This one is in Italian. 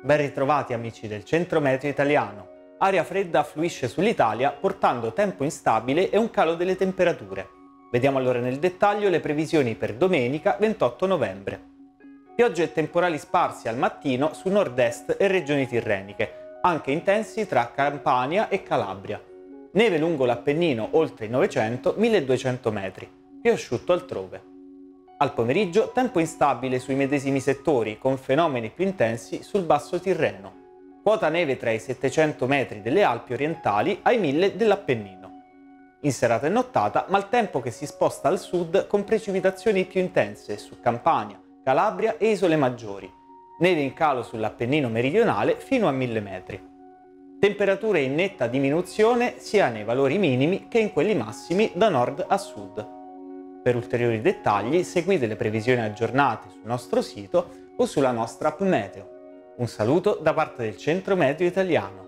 Ben ritrovati amici del Centro Meteo Italiano. Aria fredda affluisce sull'Italia portando tempo instabile e un calo delle temperature. Vediamo allora nel dettaglio le previsioni per domenica 28 novembre. Piogge e temporali sparsi al mattino su nord-est e regioni tirreniche, anche intensi tra Campania e Calabria. Neve lungo l'Appennino oltre i 900-1200 metri, più asciutto altrove. Al pomeriggio tempo instabile sui medesimi settori con fenomeni più intensi sul basso Tirreno. Quota neve tra i 700 metri delle Alpi orientali ai 1000 dell'Appennino. In serata e nottata maltempo che si sposta al sud con precipitazioni più intense su Campania, Calabria e Isole Maggiori. Neve in calo sull'Appennino meridionale fino a 1000 metri. Temperature in netta diminuzione sia nei valori minimi che in quelli massimi da nord a sud. Per ulteriori dettagli seguite le previsioni aggiornate sul nostro sito o sulla nostra app Meteo. Un saluto da parte del Centro Meteo Italiano.